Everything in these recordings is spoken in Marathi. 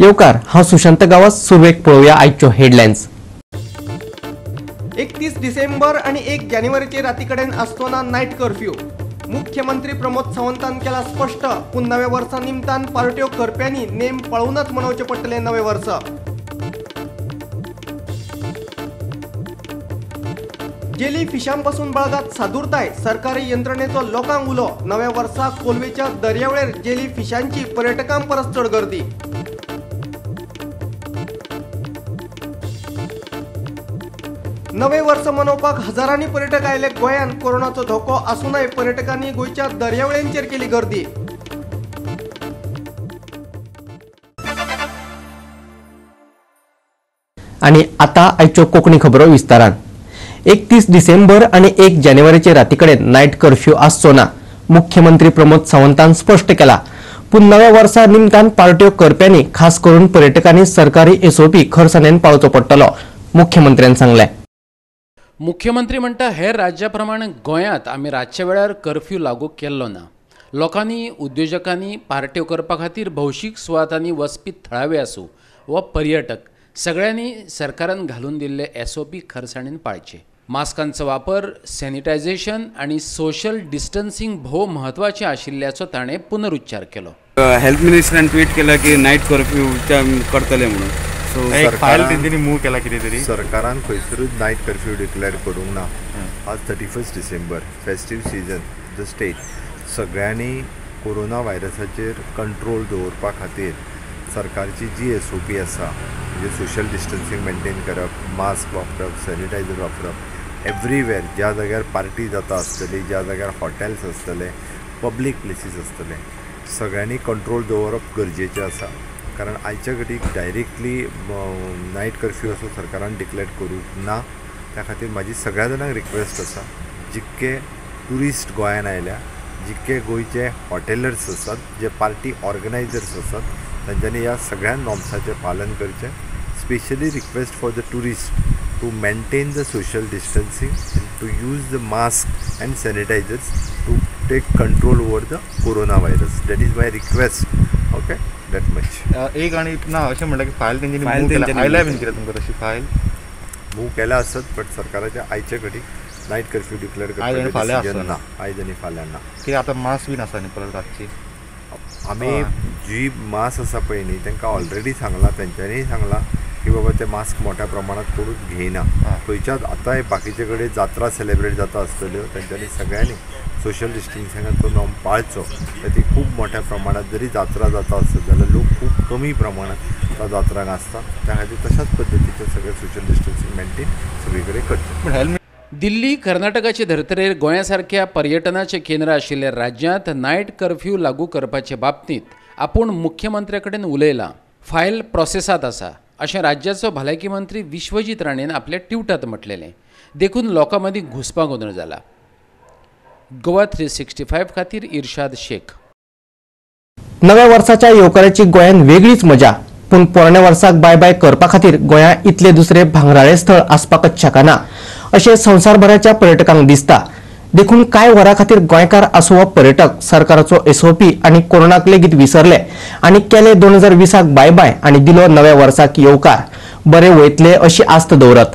येवकार हांव सुशांत गावस सुरवेक पळोवया आयच्यो हेडलायन्स। 31 डिसेंबर आणि 1 जानेवारीचे राती कडेन आसतना नाईट कर्फ्यू। मुख्यमंत्री प्रमोद सावंतान केला स्पष्ट, पूण नव्या वर्सा निमतान पार्ट्यो करप्यांनी नेम पळोवनच मनोवचे पडटले नवे वर्स। जेली फिशांपासून बळगात सादुरताय, सरकारी यंत्रणेचो लोकांक उलो। नव्या वर्साक कोलवेच्या दर्यावेळेर जेली फिशांची पर्यटकां परस चड गर्दी। नवे वर्स मनोवपाक हजारांनी पर्यटक आयले गोंयांत। कोरोनाचो धोको आसूनय पर्यटकांनी गोंयच्या दर्यावेळ्यांचेर केली गर्दी। आणि आता आयच्यो कोंकणी खबरो विस्तारान। 31 डिसेंबर आणि 1 जानेवारीचे राती कडेन नाईट कर्फ्यू आसचो ना, मुख्यमंत्री प्रमोद सावंतान स्पष्ट केला। पूण नव्या वर्सा निमतान पार्ट्यो करप्यांनी खास करून पर्यटकांनी सरकारी एसओपी खरसाणेन पाळचो पडटलो, मुख्यमंत्र्यान सांगले। मुख्यमंत्री म्हणटा हेर राज्या प्रमाणे गोंयांत आमी रातच्या वेळार कर्फ्यू लागू केल्लो ना। लोकांनी, उद्योजकांनी पार्ट्यो करपा खातीर भौशीक सुवातांनी वचपी थळावे आसूं वा पर्यटक सगळ्यांनी सरकारान घालून दिल्ले एसओपी खरसाणेन पाळचे। मास्कांचो वापर, सॅनिटायझेशन आणि सोशल डिस्टन्सिंग भोव म्हत्वाचें आशिल्ल्याचो ताणें पुनरुच्चार केलो। हेल्थ मिनिस्टरान ट्वीट केला की नाईट कर्फ्यू करतले म्हणून। एक फायल तेंच्यांनी मूव केला कितें तरी। सरकारान खंयसरूच नाईट कर्फ्यू डिक्लेअर करूंक ना। आज 31 डिसेंबर फेस्टीव सिजन द स्टेट सगळ्यांनी कोरोना व्हायरसाचेर कंट्रोल दवरपा खातीर सरकारची जी एसओपी आसा, म्हणजे सोशल डिस्टन्सिंग मेंटेन करप, मास्क वापरप, सॅनिटायझर वापरप, एवरीवेर ज्या जाग्यार पार्टी जाता आसतली, ज्या जाग्यार हॉटेल्स आसतले, पब्लीक प्लेसीस आसतले, सगळ्यांनी कंट्रोल दवरप गरजेचें आसा। कारण आयच्या घडीक डायरेक्टली नाईट कर्फ्यू असो सरकारान डिक्लेअर करूंक ना। त्या खातीर म्हाजी सगळ्या जाणांक रिक्वेस्ट आसा, जितके ट्युरिस्ट गोंयांत आयल्या, जितके गोंयचे हॉटेलर्स आसात, जे पार्टी ऑर्गनायझर्स आसात, तांच्यांनी ह्या सगळ्या नॉर्म्साचें पालन करचें। Specially request for the tourist to maintain the social distancing, to use the mask and sanitizers to take control over the corona virus. That is my request. Okay, that much. एक आणि ना अशें म्हणटा की फायल तेंच्यांनी मूव केला, आयल्या बीन कितें तुमकां तशी फायल मूव केला आसत, बट सरकाराच्या आयचे घडीक नाईट कर्फ्यू डिक्लेअर करपाचें ना, आयज आनी फाल्यां ना। की आतां मास्क बीन आसा न्ही परत रातची। आमी जी मास आसा पळय न्ही तांकां ऑलरेडी सांगलां, तेंच्यांनीय सांगलां की बाबा ते मास्क मोठ्या प्रमाणात कोणूच घेयना। खंयच्याच आतांय बाकीचे कडेन जात्रा सेलिब्रेट जाता आसतल्यो, तेंच्यांनी सगळ्यांनी सोशल डिस्टन्सिंगाचो नॉर्म पाळचो। ती खूब मोठ्या प्रमाणात जरी जात्रा जाता आसत जाल्यार लोक खूब कमी प्रमाणात त्या जात्रांक आसता। त्या खातीर तशाच पद्दतीचें सगळें सोशल डिस्टन्सिंग मेंटेन सगळे कडेन करचें। दिल्ली, कर्नाटकाचे धर्तरेर गोंयासारख्या पर्यटनाचे केंद्र आशिल्ल्या राज्यांत नाईट कर्फ्यू लागू करपाचे बाबतींत आपूण मुख्यमंत्र्या कडेन उलयलां। फायल प्रोसेसांत आसा अशें राज्याचो भलायकी मंत्री विश्वजीत राणेन आपल्या ट्विटांत म्हटलेलें। देखून लोकां मदीं घुसपा गोंदळ जाला। गोवा 365 खातीर इर्शाद शेख। नव्या वर्साच्या येवकाराची गोंयांत वेगळीच मजा, पूण पोरण्या वर्साक बाय बाय करपा खातीर गोंयांत इतले दुसरे भांगराळे स्थळ आसपाकच शकना अशें संवसारभराच्या पर्यटकांक दिसता। देखून कांय वरां खातीर गोंयकार आसूं वा पर्यटक सरकाराचो एसओपी आनी कोरोनाक लेगीत विसरले आनी केले 2020 बाय बाय आनी दिलो नव्या वर्साक येवकार। बरे वयतले अशी आस्त दवरत।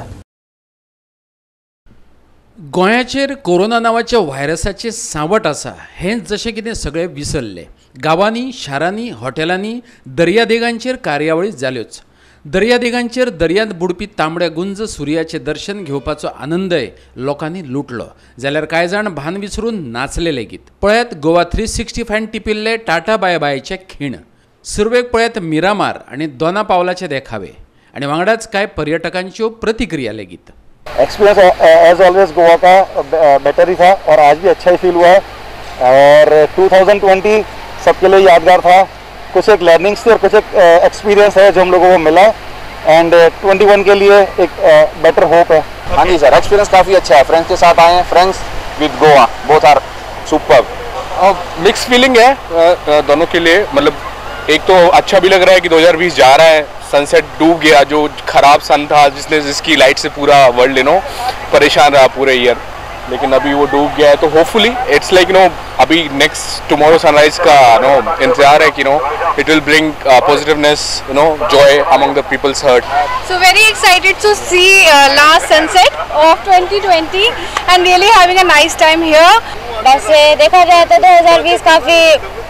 गोंयाचेर कोरोना नांवाच्या व्हायरसाचें सांवट आसा हें जशें कितें सगळें विसरले। गांवांनी, शारांनी, हॉटेलांनी, दर्यादेगांचेर कार्यावळी जाल्योच। दर्यादेगांचेर दर्यांत बुडपी तांबड्या गुंज सुर्याचें दर्शन घेवपाचो आनंदय लोकांनी लुटलो, जाल्यार कांय जाण भान विसरून नाचले लेगीत। पळयात गोवा 365 टिपिल्ले टाटा बाय बायचे खीण। सुरवेक पळयात मिरामार आनी दोना पावलाचे देखावे आनी वांगडाच कांय पर्यटकांच्यो प्रतिक्रिया लेगीत। एक्सपीरियंस एज ऑलवेज गोवा का बेटर ही था और आज भी अच्छा ही फील हुआ है। और 2020 सबके लिए यादगार था। कुछ एक लर्निंग्स थी और कुछ एक एक्सपीरियंस है जो हम लोगों को मिला एंड 21 के लिए एक बेटर होप है। हाँ जी सर, एक्सपीरियंस काफ़ी अच्छा है। फ्रेंड्स के साथ आए हैं, friends with Goa, both are superb. Mix feeling है दोनों के लिए। मतलब एक तो अच्छा भी लग रहा है कि 2020 जा रहा है, सनसेट डूब गया, जो खराब सन था जिसकी लाइट से पूरा वर्ल्ड परेशान रहा पूरे ईयर। लेकिन अभी वो डूब गया है. तो होपफुली इट्स लाइक अभी नेक्स्ट टुमारो सनराइज का इंतजार है कि it will bring positiveness, joy among the people's heart. So very excited to see last sunset of 2020 and really having a nice time here. वैसे देखा जाए तो 2020 काफ़ी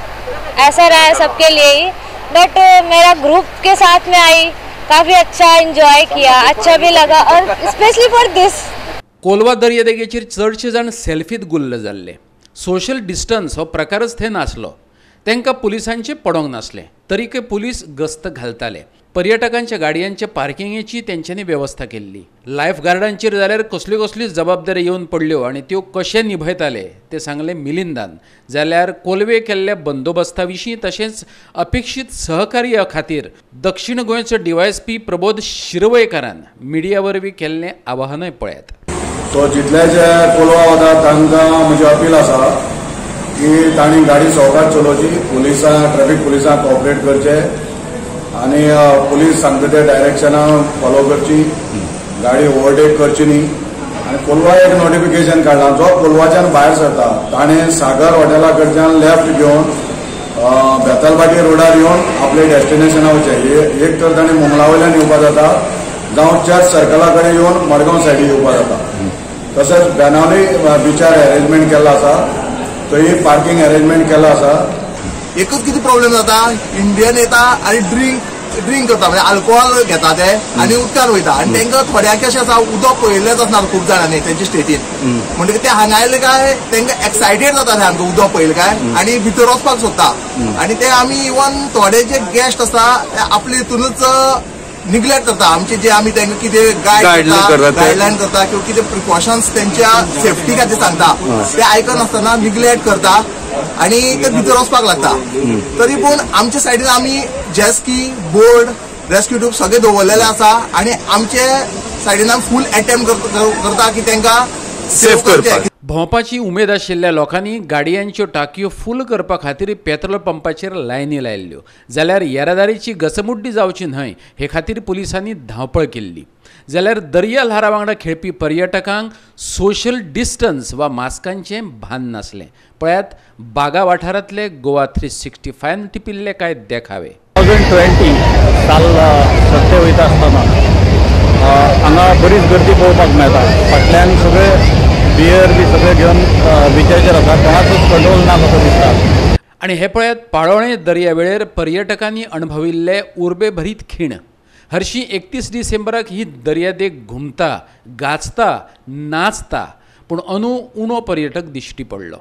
ऐसा रहा है सबके लिए ही, बट मेरा ग्रुप के साथ में आई, काफ़ी अच्छा एंजॉय किया, अच्छा भी लगा और स्पेशली फॉर दिस. कोलवा दर्यादेगेचेर चडशे जाण सेल्फीत गुल्ल जाल्ले. सोशल डिस्टन्स हो प्रकारच थंय नासलो. तांकां पुलिसांचे पडोंक नासले, तरीके पुलीस गस्त घालताले. पर्यटकांच्या गाडयांच्या पार्किंगेची तेंच्यांनी वेवस्था केल्ली. लायफ गार्डांचेर जाल्यार कसल्यो कसल्यो जबाबदारी येवन पडल्यो आनी त्यो कशे निभयताले ते सांगले मिलिंदान. जाल्यार कोलवे केल्ल्या बंदोबस्ता विशीं तशेंच अपेक्षीत सहकार्या खातीर दक्षिण गोंयचो DYSP प्रबोध शिरवयकारान मिडिया वरवीं केल्लें आवाहनय पळयात. तो जितले जे कोलवा वता तांकां म्हजें अपील आसा की तांणी गाडी सवकास चलोवची, ट्रॅफिक पुलिसांक कॉपरेट करचे आनी पुलीस सांगता त्या डायरेक्शनान फॉलो करची, गाडी ओवरटेक करची न्ही. आनी कोलवा एक नोटिफिकेशन काडला, जो कोलवाच्यान भायर सरता ताणें सागर हॉटेला कडच्यान लेफ्ट घेवन बेतलबाटी रोडार येवन आपले डेस्टिनेशनार वचचें. एक तर ताणें मुंगला वयल्यान येवपा जाता जावं चर्च सर्कला कडेन येवन मडगांव सायडीक येवपा जाता. तशेंच बेनावली बिचार अरेंजमेंट केल्लो आसा, थंय पार्किंग अरेंजमेंट केल्लो आसा. एकच कितें प्रॉब्लेम जाता, इंडियन येता आनी ड्रिंक करता, म्हणजे अल्कोहोल घेता ते आनी उदकान वयता आनी तांकां थोड्यांक कशें आसा उदक पळयल्लेंच आसना खूब जाणांनी तेंचे स्टेटीन. म्हणटकीर ते हांगा आयले काय तांकां एक्सायटेड जाता सामको उदक पळयलें काय आनी भितर वचपाक सोदता. आनी ते आमी इवन थोडे जे गेस्ट आसता आपले हितूनच निग्लेक्ट करता. आमचे जे आमी तांकां कितें गायडलायन करता किंवा कितें प्रिकॉशन्स त्यांच्या सेफ्टी खातीर सांगता ते आयकनासतना निग्लेक्ट करता आनी ते भितर वचपाक लागता. तरी पूण आमच्या सायडीन आमी जेस्की, बोर्ड, रेस्क्यू ट्यूब सगळे दवरलेले आसा आनी आमचे सायडीन आमी फूल अटेम्प्ट करता की तांकां सेफ करपाक. भोंवपाची उमेद आशिल्ल्या लोकांनी गाडयांच्यो टाकयो फूल करपा खातीर पेट्रोल पंपाचेर लायनी लायल्ल्यो. जाल्यार येरादारीची घसमुड्डी जावची न्हय हे खातीर पुलिसांनी धांवपळ केल्ली. जाल्यार दर्या ल्हारा वांगडा खेळपी पर्यटकांक सोशल डिस्टन्स वा मास्कांचें भान नासलें. पळयात बागा वाठारांतले गोवा 365 टिपिल्ले कांय देखावे. 2020 साल सत्य वयता आसतना हांगा बरीच गर्दी पळोवपाक मेळटा. फाटल्यान सगळे बियर बी सगळे घेवन बिचाचेर आसा, कोणाचोच कंट्रोल ना कसो दिसता. आनी हे पळयात पाळोळें दर्यावेळेर पर्यटकांनी अणभविल्ले उर्बे भरीत खीण. हरशीं 31 डिसेंबराक ही दर्यादेग घुमता, गाजता, नाचता, पूण अंदू उणो पर्यटक दिश्टी पडलो.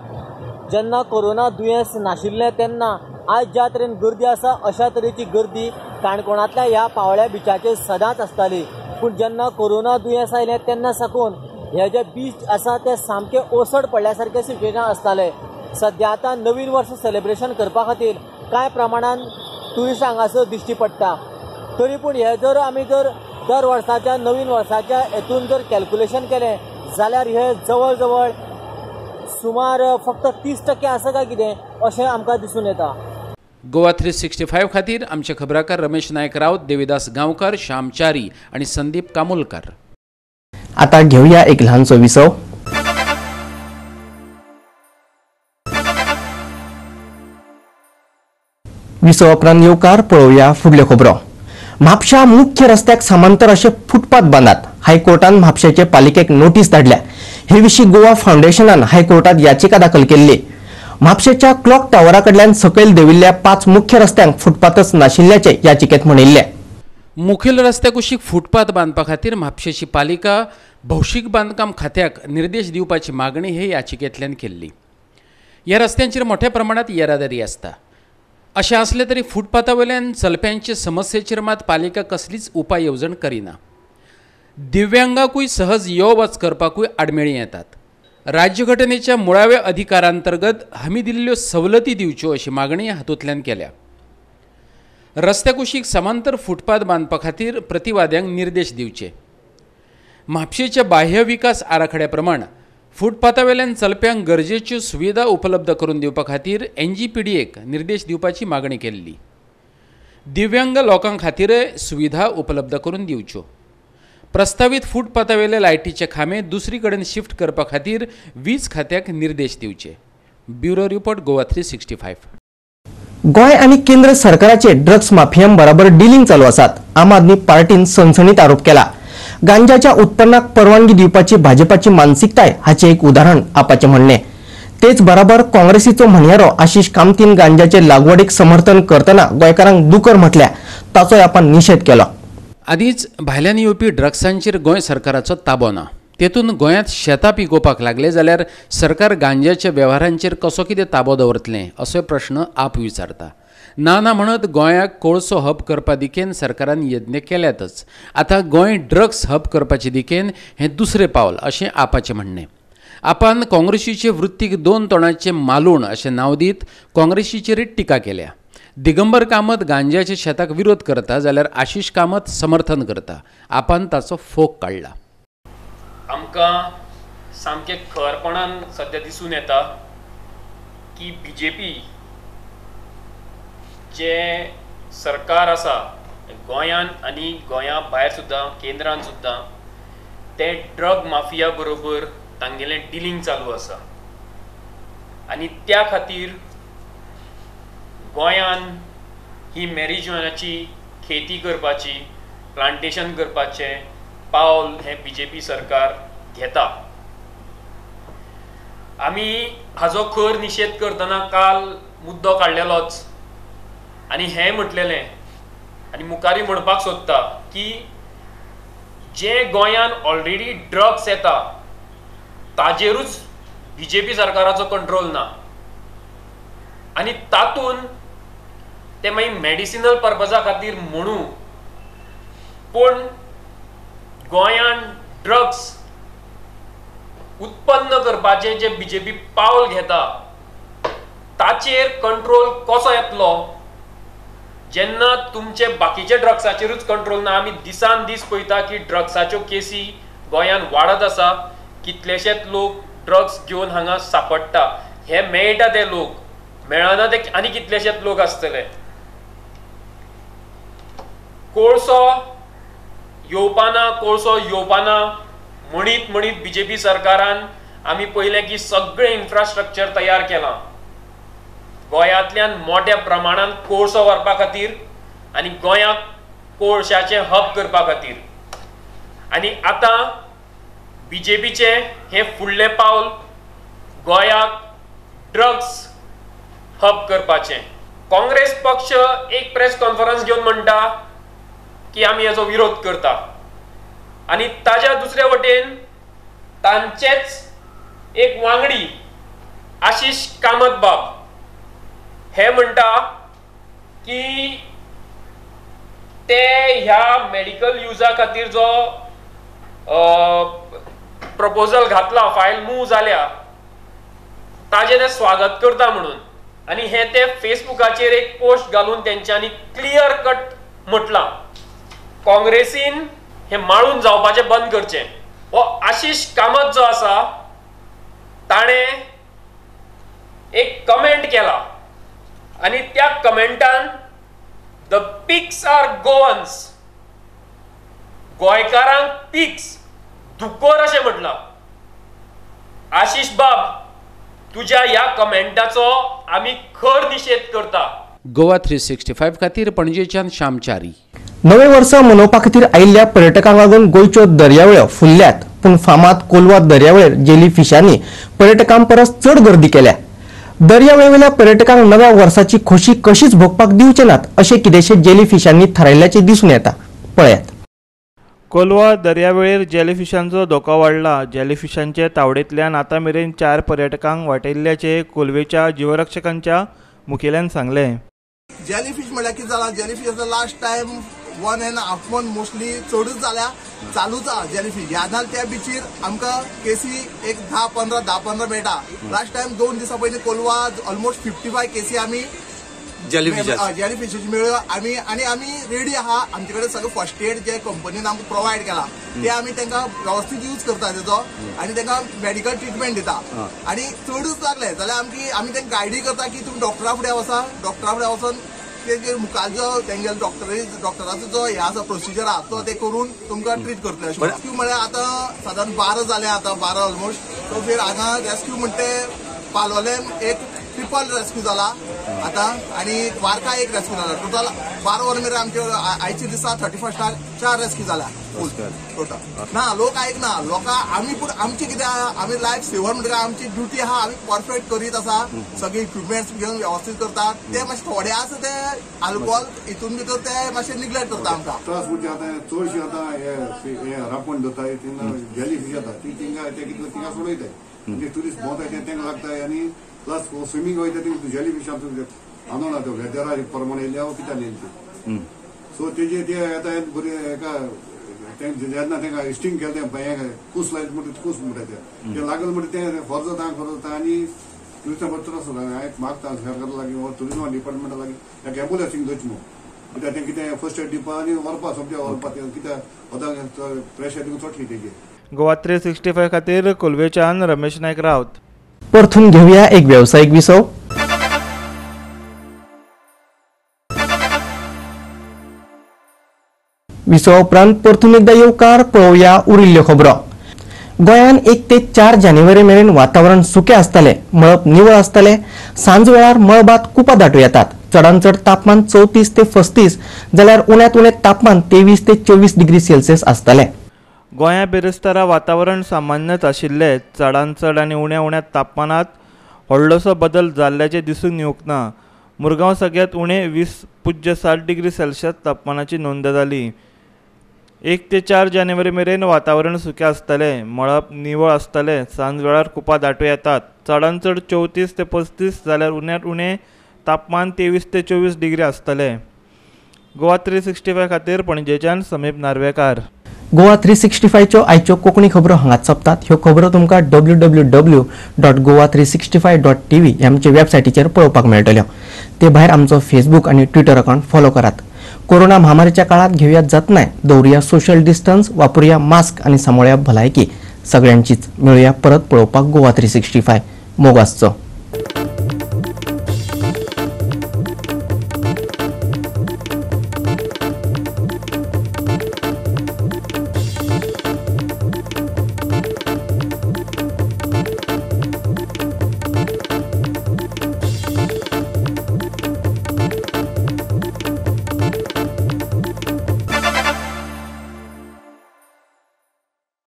जेन्ना कोरोना दुयेंस नाशिल्लें तेन्ना आज ज्या तरेन गर्दी आसा अशा तरेची गर्दी काणकोणांतल्या ह्या पावळ्या बिचाचेर सदांच आसताली. पूण जेन्ना कोरोना दुयेंस आयलें तेन्ना साकून हे जे बीच आसा ते सामके ओसड पडल्या सारके सिच्युएशन आसताले. सद्या आतां नवीन वर्स सेलिब्रेशन करपा खातीर कांय प्रमाणान ट्युरिस्ट हांगासर दिश्टी पडटा. तरी पूण हे जर आमी दर वर्साच्या नवीन वर्साच्या हेतून जर कॅल्क्युलेशन केलें जाल्यार हे जवळ जवळ सुमार फक्त 30% आसा काय कितें अशें आमकां दिसून येता. गोवा 365 खातीर आमचे खबराकार रमेश नायक रावत, देविदास गांवकार, श्याम च्यारी आनी संदीप कामोलकार. आता घेऊया एक लहानसो विसव. विसव उपरांत येवकार पळोवया फुडल्यो खबरो. म्हापशा मुख्य रस्त्याक समांतर अशे फुटपाथ बांदात. हायकोर्टान म्हापशेचे पालिकेक नोटीस धाडल्या. हे विशीं गोवा फाउंडेशनान हायकोर्टात याचिका दाखल केल्ली. म्हापशेच्या क्लॉक टावरा कडल्यान सकयल देविल्ल्या 5 मुख्य रस्त्यांक फुटपाथच नाशिल्ल्याचे याचिकेत म्हणिल्ले. मुखेल रस्त्या कुशीक फुटपाथ बांदपा खातीर म्हापशेची पालिका भौशीक बांदकाम खात्याक निर्देश दिवपाची मागणी हे याचिकेंतल्यान केल्ली. ह्या रस्त्यांचेर मोठ्या प्रमाणात येरादारी आसता. अशें आसलें तरी फुटपाथा वयल्यान चलप्यांचे समस्येचेर मात पालिका कसलीच उपाय येवजण करिना. दिव्यांगांकूय सहज यो वच करपाकूय आडमेळी येतात. राज्यघटनेच्या मुळाव्या अधिकारांतर्गत हमी दिल्ल्यो सवलती दिवच्यो अशी मागणी हातूंतल्यान केल्या. रस्त्या कुशीक समांतर फुटपाथ बांदपा खातीर प्रतिवाद्यांक निर्देश दिवचे. म्हापशेच्या बाह्य विकास आराखड्या प्रमाण फुटपाथा वयल्यान चलप्यांक गरजेच्यो सुविधा उपलब्ध करून दिवपा खातीर NGPDAक निर्देश दिवपाची मागणी केल्ली. दिव्यांग लोकां खातीरय सुविधा उपलब्ध करून दिवच्यो. प्रस्तावित फुटपाथावेले लायटीचे खांबे दुसरी कडेन शिफ्ट करपा खातीर वीज खात्याक निर्देश दिवचे. Bureau report Goa 365. गोय आणि केंद्र सरकाराचे ड्रग्स माफियां बरोबर डिलिंग चालू आसात. आम आदमी पार्टीन सनसनीत आरोप केला. गांजाच्या उत्पन्नाक परवानगी दिवपाची भाजपाची मानसिकताय हाचे एक उदाहरण आपाचे म्हणणे. तेच बरोबर काँग्रेसीचो म्हणयारो आशिष कामतीन गांजाचे लागवडीक समर्थन करतना गोंयकारांक दुकर म्हटल्या ताचोय आपण निषेध केलो. आदींच भायल्यान येवपी ड्रग्सांचेर गोंय सरकाराचो ताबो ना. तेतून गोंयांत शेतां पिकोवपाक लागले जाल्यार सरकार गांजाच्या वेव्हारांचेर कसो कितें ताबो दवरतलें असो प्रश्न आप विचारता. ना म्हणत गोंयाक कोळसो हब करपा दिकेन सरकारान यत्न केल्यातच. आतां गोंय ड्रग्स हब करपाचे दिकेन हें दुसरें पावल अशें आपाचें म्हणणें. आपान काँग्रेसीचे वृत्तीक 2 तोणाचें मालूण अशें नांव दीत काँग्रेसीचेर टिका केल्या. दिगंबर कामत गांजाच्या शेताक विरोध करता जाल्यार आशिष कामत समर्थन करता. आपान ताचो फोग काडला. आमकां सामकें खरपणान सद्या दिसून येता की BJP जे सरकार आसा गोंयांत आनी गोंया भायर सुद्दां केंद्रान सुद्दां ते ड्रग माफिया बरोबर तांगेलें डिलिंग चालू आसा. आनी त्या खातीर गोंयान ही मॅरिज्युएनाची खेती करपाची प्लांटेशन करपाचें पावल हे BJP सरकार घेता. आमी हाजो खर निशेध करतना काल मुद्दो काडलेलोच आनी हें म्हटलेलें आनी मुखारी म्हणपाक सोदता की जे गोंयान ऑलरेडी ड्रग्स येता ताजेरूच BJP सरकाराचो कंट्रोल ना आनी तातून ते मागीर मेडिसिनल पर्पजा खातीर म्हणू पूण गोंयान ड्रग्स उत्पन्न करपाचें जे BJP पावल घेता ताचेर कंट्रोल कसो येतलो जेन्ना तुमचे बाकीचे ड्रग्साचेरूच कंट्रोल ना. आमी दिसान दीस पळयता की ड्रग्साच्यो केसी गोंयान वाडत आसा. कितलेशेच लोक ड्रग्स घेवन हांगा सांपडटा. हे मेळटा ते लोक मेळना ते आनी कितलेशेच लोक आसतले. कोळसो येवपाना म्हणीत BJP सरकारान आमी पळयलें की सगळें इन्फ्रास्ट्रक्चर तयार केलां गोंयांतल्यान मोठ्या प्रमाणात कोळसो व्हरपा खातीर आनी गोंयाक कोळशाचें हब करपा खातीर. आनी आतां BJPचे हे फुडलें पावल गोंयाक ड्रग्स हब करपाचें. काँग्रेस पक्ष एक प्रेस कॉन्फरन्स घेवन म्हणटा की आमी हाचो विरोध करता आनी ताज्या दुसरे वटेन तांचेच एक वांगडी आशिष कामत बाब हे म्हणटा की ते ह्या मेडिकल युजा खातीर जो प्रपोजल घातला फायल मूव जाल्या ताजें ते स्वागत करता म्हणून. आनी हे ते फेसबुकाचेर एक पोस्ट घालून तेंच्यांनी क्लियर कट म्हटलां काँग्रेसीन हे माळून जावपाचें बंद करचें. हो आशिष कामत जो आसा ताणें एक कमेंट केला आनी त्या कमेंटान द पिग्स आर गोवन्स गोंयकारांक पिग्स दुकोर अशें म्हटलां. आशिष बाब तुज्या ह्या कमेंटाचो आमी खर निशेध करता. गोवा 365 खातीर पणजेच्यान श्यामचारी. नवे वर्स मनोवपा खातीर आयिल्ल्या पर्यटकांक लागून गोंयच्यो दर्यावेळो फुलल्यात पूण फामाद कोलवा दर्यावेळेर जेली फिशांनी पर्यटकां परस चड गर्दी केल्या. दर्यावेळेवेल्या पर्यटकांक नव्या वर्साची खोशी कशीच भोगपाक दिवचे नात अशें कितेंशे जेली फिशांनी थारायल्ल्याचें दिसून येता. पळयात. कोलवा दर्यावेळेर जेलीफिशांचो धोको वाडला. जेलीफिशांचे तावडेंतल्यान आतां मेरेन 4 पर्यटकांक वाटयिल्ल्याचे कोलवेच्या जीवरक्षकांच्या मुखेल्यान सांगलें. जेलीफिश म्हळ्यार कितें जालां jellyfish last time 1.5 month mostly चडूच जाल्या चालूच आहा जेलीफिश. ह्या नाल त्या बिचीर आमकां केसी एक 10-15 मेळटा. लास्ट टायम 2 दिसां पयलीं कोलवा ऑलमोस्ट 55 केसी आमी जेलीफिशाची मेळ्यो आनी आमी रेडी आहा. आमचे कडेन सगळें फर्स्ट एड जे कंपनीन आमकां प्रोवायड केला ते आमी तांकां वेवस्थीत यूज करता तेजो आनी तांकां मेडिकल ट्रिटमेंट दिता. आनी चडूच लागले जाल्यार आमी तांकां गायडी करता की तुमी डॉक्टरा फुडें वचा. डॉक्टरा फुडें वचून तेजे मुखार जो तेंगेल डॉक्टराचो जो हे आसा प्रोसिजर आसा तो ते करून तुमकां ट्रीट करतले अशें रेस्क्यू म्हळ्यार आतां साधारण 12 जाले आतां 12 ऑलमोस्ट सो फिर हांगा रेस्क्यू म्हणटे पालोलेम एक ट्रिपल रेस्क्यू जाला आतां आनी वार्का एक रेस्क्यू जाला टोटल 12 वर मेरेन आमचे आयचे दिसा 31 4 रेस्क्यू जाला टोटल ना लोक ऐकना लोकां आमी पूण आमचे कितें आमी लायफ सेवर म्हणटकीर आमची ड्युटी आहा आमी परफेक्ट करीत आसा सगळे इक्विपमेंट्स घेवन वेवस्थीत करता ते मातशे थोडे आसा ते अल्कोहोल हितून भितर ते मातशे निग्लेक्ट करता आमकां त्रास म्हणजे आता चडशी आता हे रापण जाता तेन्ना जेली फिश येता ती तिंगा सोडयताय म्हणजे ट्युरिस्ट भोंवताय तेंका लागताय आनी प्लस स्विमींग वयता ती जेली फिश आनोना त्यो वेदरा प्रमाणे येयल्या कित्याक येयली सो तेजे ते येता बरे एका जेन्ना तेंका इस्टिंग केलें हें कूस लायत म्हणटा कूस म्हणटा ते लागल म्हणटा ते फरजता आनी ट्युरिस्टां बरो त्रास जाता हांवें मागता सरकारा लागीं वा ट्युरिजमा डिपार्टमेंटा लागीं एक एम्बुलन्सींग दवरची न्हू कित्याक तें कितें फर्स्ट एड दिवपा आनी व्हरपा सोमत्या व्हरपा कित्याक वदां प्रेशर तिका चडशी तेजे गोवा 365 खातीर कोलवेच्यान रमेश नायक रावत. परतून घेऊया एक व्यावसायिक विसव. विसव उपरांत परतून एकदा येवकार पळोवया उरिल्ल्यो खबरो. गोंयान 1 ते 4 जानेवारी मेरेन वातावरण सुकें आसतलें, मळब निवळ आसतलें. सांज वेळार मळबात कुपां दाटूं येतात. चडांत चड तापमान 34 ते 35 जाल्यार उण्यांत उणें तापमान 23 ते 24 डिग्री सेल्सियस आसतलें. गोंया बेरेस्तारा वातावरण सामान्यच आशिल्लें. चडांत चड आनी उण्या तापमानात व्हडलोसो बदल जाल्ल्याचें दिसून येवंक ना. मुरगांव सगळ्यांत उणें 20.7 डिग्री सेल्सियस तापमानाची नोंद जाली. 1 ते 4 जानेवारी मेरेन वातावरण सुकें आसतलें, मळब निवळ आसतलें. सांज वेळार कुपां दाटूं येतात. चडांत चड 34 ते 35 जाल्यार उण्यांत उणें तापमान 23 ते 24 डिग्री आसतलें. गोवा 365 खातीर पणजेच्यान समीप नार्वेकार. गोवा 365 च्यो आयच्यो कोंकणी खबरो हांगाच सोंपतात. ह्यो खबरो तुमकां www.goa365.tv ह्या आमचे वेबसायटीचेर पळोवपाक मेळटल्यो. ते भायर आमचो फेसबूक आनी ट्विटर अकाउंट फॉलो करात. कोरोना महामारीच्या काळात घेवया जतनाय, दवरुया सोशल डिस्टन्स, वापरुया मास्क आनी सांबाळुया भलायकी सगळ्यांचीच. मेळुया परत पळोवपाक गोवा 365. मोग आसचो.